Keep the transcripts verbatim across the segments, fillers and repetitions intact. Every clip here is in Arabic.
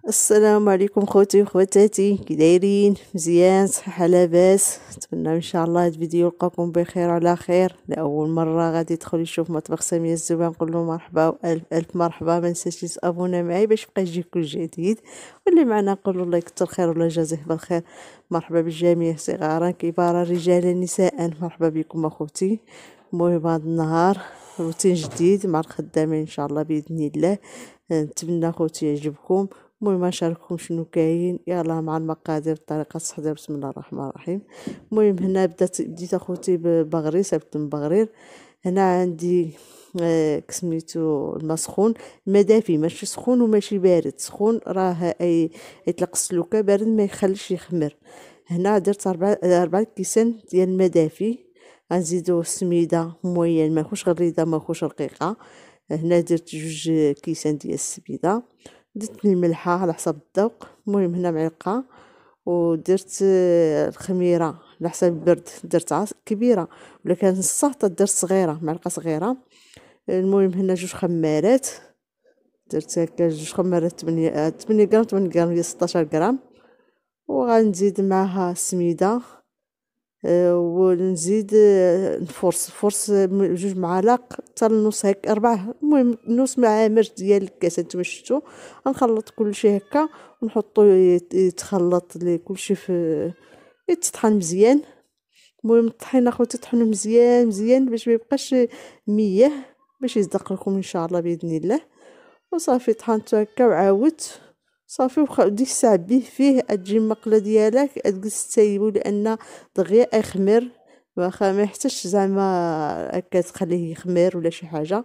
السلام عليكم خوتي وخواتاتي، كي دايرين؟ مزيان؟ صحه لاباس؟ نتمنى ان شاء الله هاد الفيديو يلقاكم بخير وعلى خير. لاول مره غادي يدخل يشوف مطبخ ساميه الزوبان، نقول له مرحبا والف الف مرحبا. ما نساش تابونا معي باش يبقى يجيك كل جديد، واللي معنا نقول له الله يكثر خير ولا يجازيه بالخير. مرحبا بالجميع، صغارا كبارا رجالا نساء، مرحبا بكم اخوتي. المهم هذا النهار روتين جديد مع الخدامين ان شاء الله باذن الله. نتمنى خوتي يعجبكم. المهم نشارككم شنو كاين. يلا مع المقادير طريقه التحضير. بسم الله الرحمن الرحيم. المهم هنا بدات بديت اخوتي ببغرير، صيفط المبغرير. هنا عندي آه كسميتو الماء سخون، الماء دافي ماشي سخون وماشي بارد. سخون راه اي يطلق السلوكه، بارد ما يخليش يخمر. هنا درت أربعة أربعة كيسان ديال الماء دافي. غنزيدو السميده موين، ما يخوش غريده ما يخوش رقيقه. هنا درت جوج كيسان ديال السبيده. درت الملحه على حسب الذوق. المهم هنا معلقه. ودرت الخميره على حسب البرد، درت عص كبيره ولا كان السلطه درت صغيره، معلقه صغيره. المهم هنا جوج خمارات، درت هكا جوج خمارات ثمانية ثمانية غرام ثمانية غرام هي ستاشر غرام. وغنزيد معها السميده. أه ونزيد أه نفرص فرص جوج معالق حتى النص هكا أربعة، المهم نص معامر ديال الكاس نتوما شفتو. غنخلط كلشي هكا ونحطو يتخلط لي كلشي في يتطحن مزيان. المهم الطحينه اخوتي طحنوا مزيان مزيان باش ما يبقاش مياه، باش يصدق لكم ان شاء الله باذن الله. وصافي طحنت هكا وعاودت صافي. وديك الساعه بيه فيه تجي المقله ديالك تجلس تسيبو، لان دغيا يخمر. واخا ما يحتاجش زعما هكا تخليه يخمر ولا شي حاجه.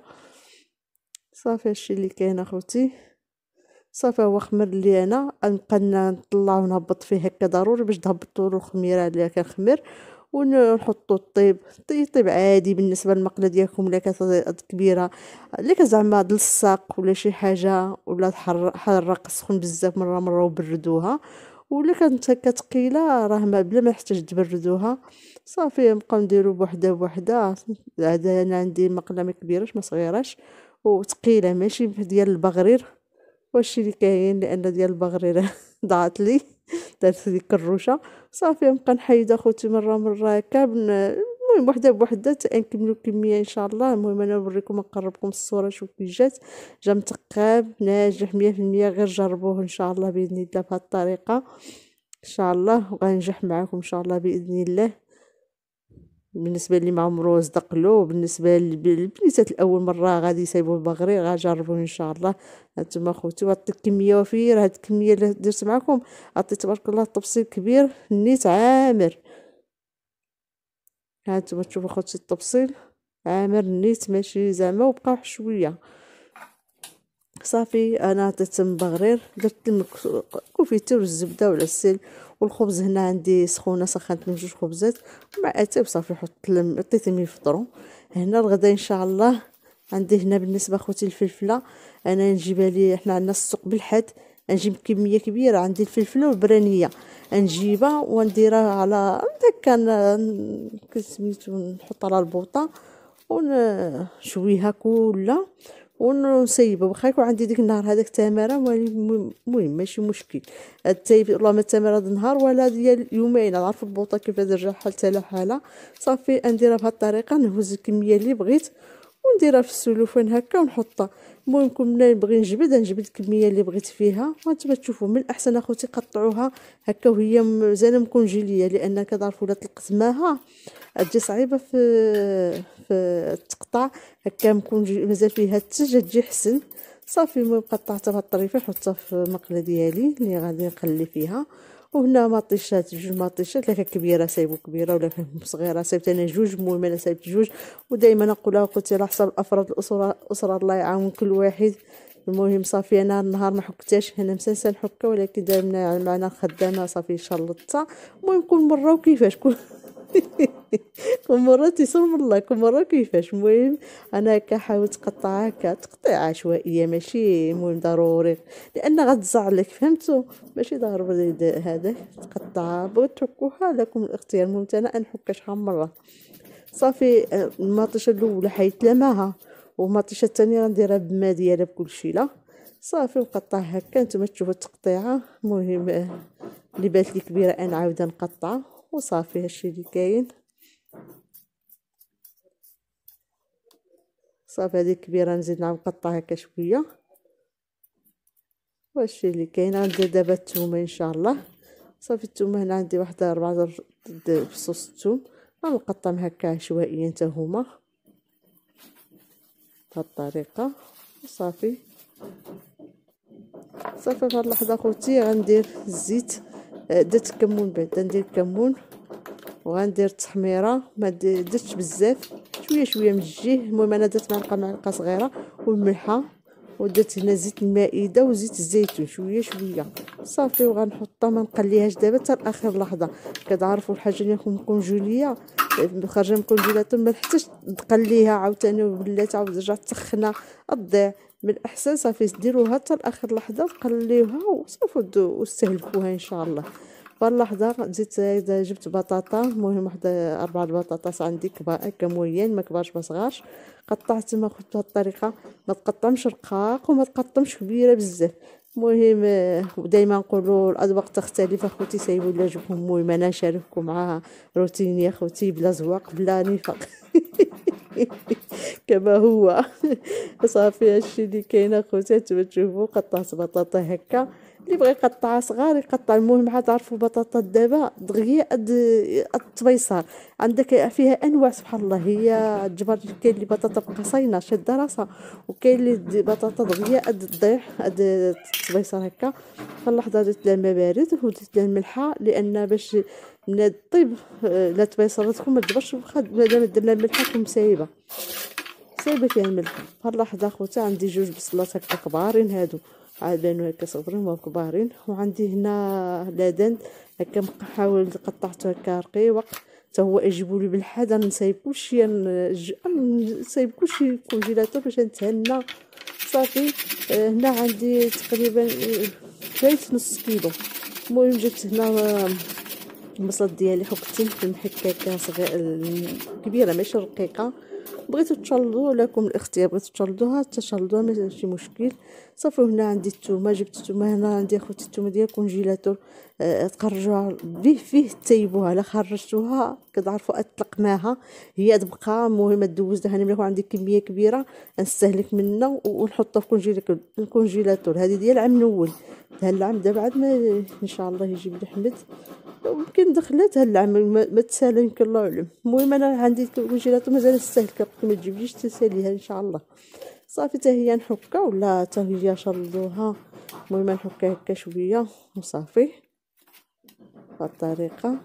صافي هادشي اللي كاين اخوتي. صافي هو خمر لي انا نبقى نطلع ونهبط فيه هكا ضروري باش تهبطوا له الخميره اللي كنخمر. ونحطوا الطيب يطيب عادي بالنسبه للمقله ديالكم. الا كانت كبيره، الا كان زعما دلصاق ولا شي حاجه، ولا حرق سخون بزاف مره مره وبردوها. ولا كانت هكا ثقيله راه ما بلا ما يحتاج تبردوها. صافي نبقاو نديرو بوحده بوحده. هذا انا عندي مقله ما كبيرش ما صغيراش وثقيله، ماشي ديال البغرير. واشي اللي كاين، لان ديال البغريره ضاعت لي، درت ديك الروشه. صافي نبقى نحيد اخوتي مره مره هكا. المهم وحده بوحده حتى نكملوا الكميه ان شاء الله. المهم انا نوريكم نقربكم الصوره شوف كي جات. جا مثقب ناجح مية في المية. غير جربوه ان شاء الله باذن الله بهذه الطريقه ان شاء الله، وغنجح معكم ان شاء الله باذن الله. بالنسبه اللي ما عمرو صدق له، بالنسبه للبنيتات الاول مره غادي يصايبوا البغري غنجربوه ان شاء الله. هانتوما خوتي عطيت كميه وفير. هاد الكميه اللي درت معكم عطيت تبارك الله التبصيل كبير نيت عامر. هانتوما تشوفوا خوتي التبصيل عامر نيت ماشي زعما وبقى شويه. صافي انا عطيت المبغرير، درت الكونفيتير والزبده والعسل والخبز. هنا عندي سخونه سخنت من جوج خبزات مع اتاي وصافي حط لهم عطيتهم يفطروا. هنا الغدا ان شاء الله عندي. هنا بالنسبه خوتي الفلفله انا نجيبها لي، احنا عندنا السوق بالحد. نجيب كميه كبيره، عندي الفلفله والبرانيه نجيبها ونديرها على هكا كسميتو نحط على البوطه ونشويها كلها ونسيبها. واخا يكون عندي ديك النهار هذاك تماره، المهم ماشي مشكل. التايب والله ما التماره د نهار ولا ديال يومين، نعرف البوطه كيف ترجع حالتها لحالها. صافي نديرها بهذه الطريقه، نهز الكميه اللي بغيت ونديرها في السلوفان هكا ونحطها. المهم كون نبغي نجبد نجبد الكميه اللي بغيت فيها. وانتم تشوفوا من الاحسن اخوتي قطعوها هكا وهي مزال مكونجيليه، لان كتعرفوا لا طلقت ماها تجي صعيبه في في التقطع. هكا مكون مازال فيها التلج تجي حسن. صافي المهم قطعتها بهذه الطريقه، نحطها في المقله ديالي اللي غادي نقلي فيها. وهنا مطيشات جوج مطيشات، لا كبيره صايبو كبيره ولا صغيره صايبت انا جوج. المهم انا صايبت جوج. ودائما نقولها قلت على حسب افراد الاسره الاسره الله يعاون كل واحد. المهم صافي انا النهار ما حكتهاش، هنا مسنسه نحكها، ولكن دارنا معنا خدامه صافي شلطتها. المهم كل مره وكيفاش كل كل مره تيصوم الله كل مره كيفاش. المهم انا هكا حاولت نقطعها هكا تقطيع عشوائيه ماشي المهم ضروري، لان غتزعلك فهمتوا. ماشي ضروري هذا تقطعها، بغيت تحكوها لكم الاختيار. المهم انا نحكها شحال من مره. صافي المطيشه الاولى حيت لماها، والمطيشه الثانيه غنديرها بالماء ديالها بكل شيء. لا صافي نقطع هكا. نتوما تشوفوا التقطيعه. المهم اللي بات لي كبيره انا عاوده نقطعها وصافي. هادشي اللي كاين. صافي هذه كبيره نزيد نعاود نقطع هكا شويه. وهادشي اللي كاين. غندير دابا الثومه ان شاء الله. صافي الثومه هنا عندي واحد أربعة فصوص الثوم غنقطعهم هكا عشوائيا حتى هما بهاد الطريقه. وصافي صافي في هاد اللحظه خوتي غندير الزيت. درت الكمون بعدا ندير الكمون وغندير التحميره. ما درتش بزاف شويه شويه من الجيه. المهم انا درت معلقه معلقه صغيره والملحه. ودرت هنا زيت المائده وزيت الزيتون شويه شويه. صافي وغنحطها ما نقليهاش دابا حتى لاخر لحظه. كتعرفوا الحاجه اللي تكون كونجوليه خارجه من الكونجيلاتور ما حتىش تقليها عاوتاني ولات عاود رجعت تسخنها تضيع. من الاحسن صافي ديروها حتى لاخر لحظه وقليوها وصافي واستهلكوها ان شاء الله. فاللحظه زدت جبت بطاطا. المهم واحد اربعه البطاطاس عندي هكا موين ما كبارش ما صغارش. قطعت ما خدت بهذه الطريقه. ما تقطعمش رقاق وما تقطعمش كبيره بزاف. المهم دائما نقولوا الاذواق تختلف اخوتي. سايبوا لي يعجبكم. المهم انا نشارككم مع روتيني اخوتي بلا زواق بلا نفاق كما هو. صافي هادشي اللي كاين اخوتي. نتوما تشوفوا قطعت بطاطا هكا. اللي بغى يقطعها صغار يقطع. المهم عاد تعرفوا البطاطا دابا دغيا قد الطبيصار. عندك فيها انواع سبحان الله. هي تجبر. كاين اللي بطاطا قصينه شاده راسها وكاين اللي بطاطا دغيا قد الضيح قد الطبيصار هكا. فاللحظه درت لها الماء بارد ودرت لها الملحه لان باش من طيب لا تبيصرتكم ما تجبرش. مادام دير لها الملحه تكون سايبه سايبه فيها الملحه. فاللحظه خوتي عندي جوج بصلات هكا كبارين. هادو عاد بانوا هكا صغرين وما كبارين. وعندي هنا لادن هكا نحاول قطعته هكا رقيق حتى هو يجيبوا لي بالحاد. نسايب كلشي نسايب كلشي الكونجيلاتور باش نتهنى. صافي هنا عندي تقريبا فايت نص كيلو. المهم جبت هنا البصل ديالي حكتين في المحكاكه صغيره كبيره ماشي رقيقه. بغيتو تشلضوا لكم الاختيار. بغيتو تشلضوها تشلضوها ماشي مشكل. صافي هنا عندي الثومه. جبت الثومه هنا عندي اخوتي الثومه ديال الكونجيلاتور. أه تخرجوها به فيه تيبوها. لا خرجتوها كتعرفوا اطلقناها هي تبقى. المهم دوزتها انا ملي يكون عندي كميه كبيره نستهلك منها ونحطها في الكونجيلاتور. هذه ديال العام الاول. هذا العام دابا عاد ما ان شاء الله يجيب لي حمد يمكن دخلت هاد العام ما تسالى يمكن الله اعلم. المهم انا عندي الكونجيلاتور مازال مستهلكه ما تجيبليش تساليها ان شاء الله. صافي حتى هي نحكها ولا حتى هي شلضوها. المهم نحكها هكا شويه وصافي بهاد الطريقه.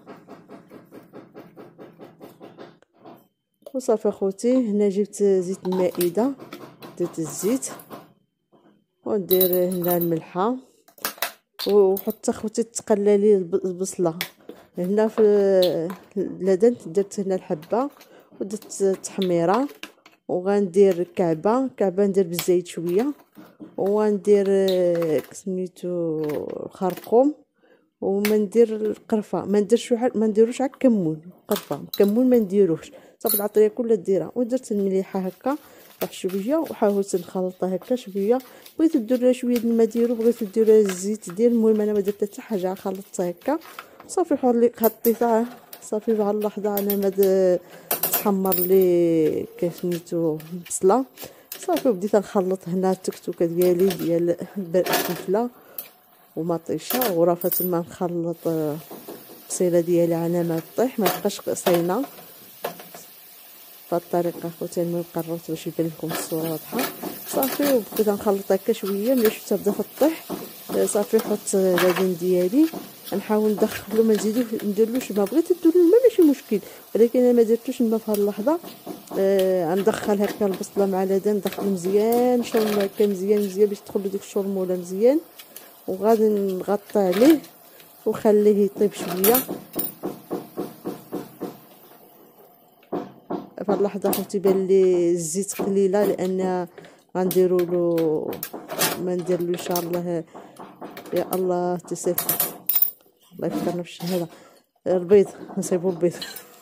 وصافي اخوتي هنا جبت زيت المائده. درت الزيت وندير هنا الملحه وحتى اخوتي تقللي البصله. هنا في اللدن درت هنا الحبه ودرت التحميره وغندير كعبه كعبه ندير بالزيت شويه وغندير سميتو الخرقوم وما ندير القرفه. ما نديرش ما نديروش على الكمون. قرفه كمون ما نديروش. صافي العطريه كلها ديرها. ودرت المليحه هكا واحد شويه وحاولت نخلطها هكا شويه. بغيتو ديروا شويه الماء ديروا بغيتو ديروا الزيت دير. المهم انا ما درت حتى حاجه خلطتها هكا صافي. حولي حطيتها صافي بهاد اللحظه انا ما تحمر لي كيف سميتو البصله. صافي بديت نخلط هنا التكتوكه ديالي ديال الفلفله ومطيشه ورافه تما نخلط البصيله ديالي على ما طيح ما تبقاش قصينه بهاد الطريقه خوتي. المهم قررت باش يبان لكم الصوره واضحه. صافي وبديت نخلط هكا شويه ملي شفتها بدات طيح. صافي نحط اللبن ديالي نحاول ندخلو ما نزيدوش نديرلوش ما بغيت ديروا الماء ماشي مشكل ولكن انا ما درتوش الماء في هاد اللحظه. آه ندخل هكا البصله مع اللبن ندخل مزيان شرم هكا مزيان مزيان باش تدخل ديك الشرموله مزيان. وغادي نغطي عليه وخليه يطيب شويه. في اللحظه خوتي بان لي الزيت قليله لان غنديروا له ما ندير له ان شاء الله. يا الله تسيت الله يفكرنا بالشهاده. البيض نصيبوا البيض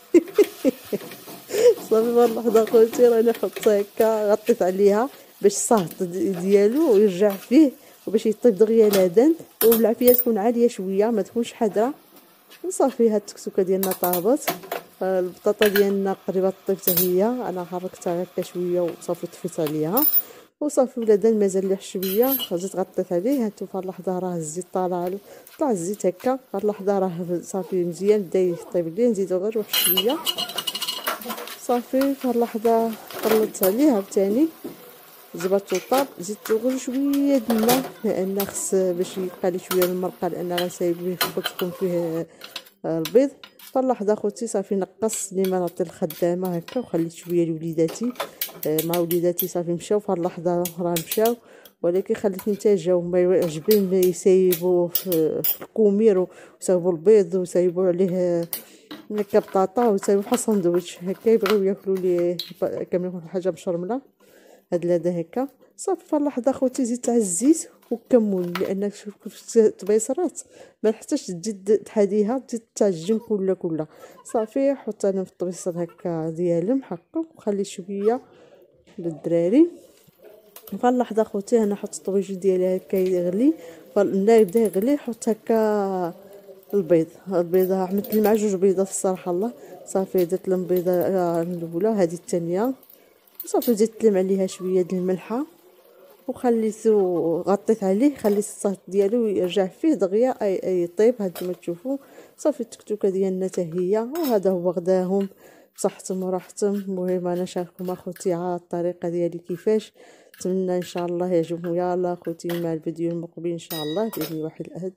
صافي في اللحظه خوتي راني حطيت هكا غطيت عليها باش الصهد ديالو يرجع فيه وباش يطيب دغيا لادان، والعافيه تكون عاليه شويه ما تكونش حاضره. وصافي هاد التكتوكه ديالنا طابت. البطاطا ديالنا قريبه طيب حتى هي، انا حركتها هكا شويه وصافي طفيت عليها وصافي. ولادان مازال ليه شويه، زدت غطيت عليه. هانتو في اللحظه راه الزيت طالع، طلع الزيت هكا في اللحظه راه صافي مزيان بدا يطيب ليه. نزيدو غير واحد شويه صافي. في اللحظه قلبت عليه عاوتاني جبرتو طاب. زدتو غير شويه د الماء لان خص باش يبقى لي شويه المرقه، لان غنسايب ليه تكون فيه البيض. في اللحظه خوتي صافي نقص ليما نعطي الخدامه هكا، وخليت شويه لوليداتي مع وليداتي صافي مشاو. في اللحظه راه مشاو، ولكن خليتني حتى جاو ما يعجبين يسيبوا في الكومير وسايبوا البيض وسايبوا عليه هكا بطاطا وسايبوا بحال ساندويتش هكا، يبغيو ياكلوا ليه كما يكون حاجه مشرمله. هاد لادا هكا صافي. في اللحظه خوتي زدت على الزيت والكمون، لان الطبيصرات ما نحتاجش تزيد تحاديها تزيد تعجن كلها كلها. صافي حط انا في الطبيصر هكا ديالهم هكا وخلي شويه للدراري. في اللحظه خوتي انا حط الطبيج ديالي هكا يغلي. فالماء بدا يغلي حط هكا البيض. البيضه عملت لي مع جوج بيضات الصراحه الله. صافي درت لهم بيضه الاولى هذه الثانيه صافي. زدت لهم عليها شويه د الملحه وخليته غطيت عليه. خليت الصهد ديالو يرجع فيه دغيا يطيب. هانتوما تشوفوا صافي التكتوكه ديالنا حتى هي. وهذا هو غداهم بصحتهم وراحتهم. المهم انا شارككم اخوتي على الطريقه ديالي كيفاش. نتمنى ان شاء الله يعجبكم. يلا اخوتي مع الفيديو المقبل ان شاء الله باذن واحد الاحد.